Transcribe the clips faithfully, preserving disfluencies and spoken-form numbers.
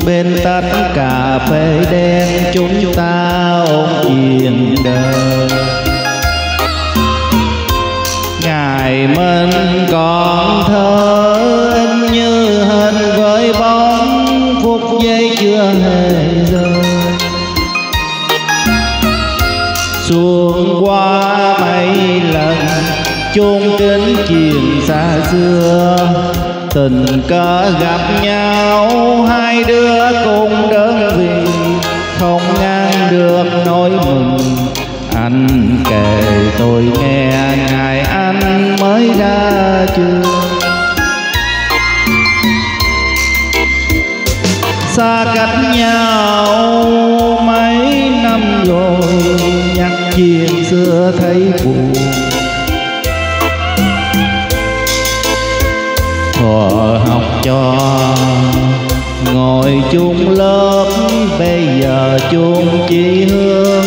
bên tách cà phê đen chúng ta ôn chuyện đời. Ngày mình còn thơ in như hình với bóng, phút giây chưa hề rơi. Xuông qua mấy lần chôn kính chuyện xa xưa, tình cờ gặp nhau hai đứa cùng đơn vị, không ngăn được nỗi mừng. Anh kể tôi nghe ngày anh mới ra trường, xa cách nhau mấy năm rồi, nhắc chuyện xưa thấy buồn. Thuở học trò ngồi chung lớp, bây giờ chung chí hướng.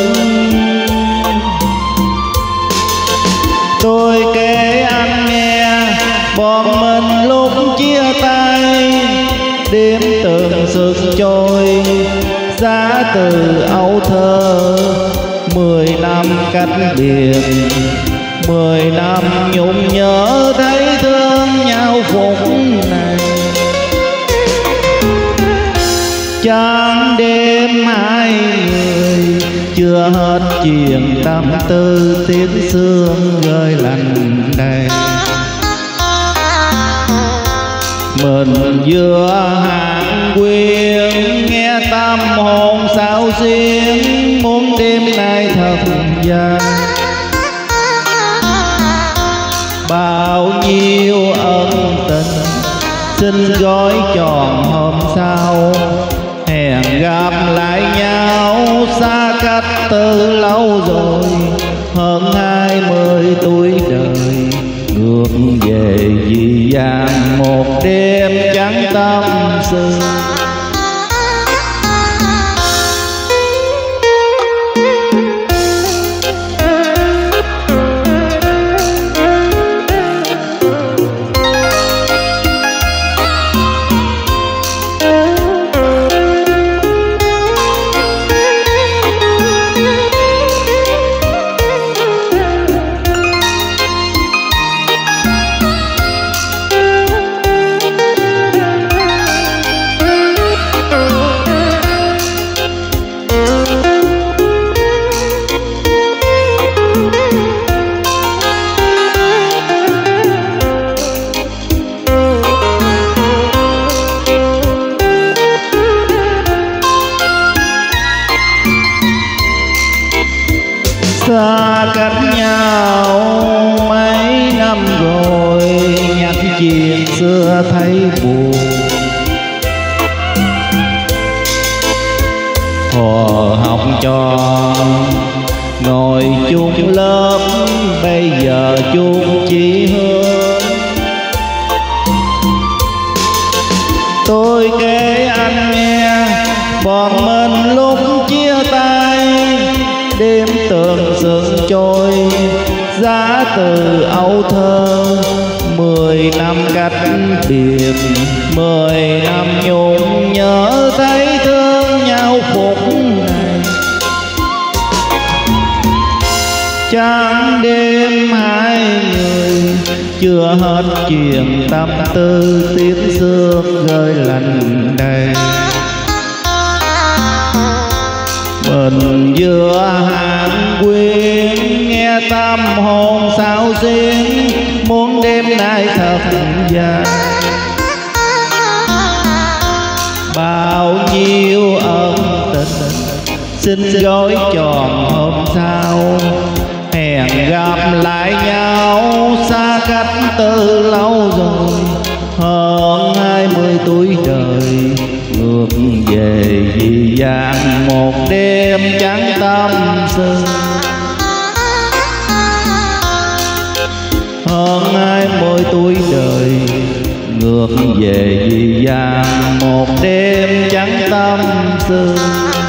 Tôi kể anh nghe bọn mình lúc chia tay, đêm từng sực trôi giá từ âu thơ. Mười năm cách biệt, mười năm nhung nhớ thấy thương nhau phút này. Trắng đêm hai người chưa hết chuyện tâm tư, tiếng sương rơi lạnh đầy. Mình vừa hàng quyên nghe tâm hồn sao xuyên, muốn đêm nay thật dài. Bao nhiêu ân tình xin gói tròn hôm sau, hẹn gặp lại nhau xa cách từ lâu rồi. Hơn hai mươi tuổi đời ngược về dĩ vãng một đêm trắng tâm sự. Xa cách nhau mấy năm rồi, nhắc chuyện xưa thấy buồn. Thuở học trò ngồi chung lớp, bây giờ chung chí hướng. Tôi kể anh nghe bọn mình lúc chia tay, đêm tường sương trôi giá từ âu thơ. Mười năm cách biệt, mười năm nhung nhớ thấy thương nhau phút này. Trắng đêm hai người chưa hết chuyện tâm tư, tiếng sương rơi lạnh đầy. Mình vừa hàng quyên nghe tâm hồn sao xuyên, muốn đêm nay thật dài. Bao nhiêu ân tình xin gói tròn hôm sau, hẹn gặp lại nhau xa cách từ lâu rồi. Hơn hai mươi tuổi đời ngược về dĩ vãng một đêm trắng tâm sự. Hơn hai mươi tuổi đời ngược về dĩ vãng một đêm trắng tâm sự.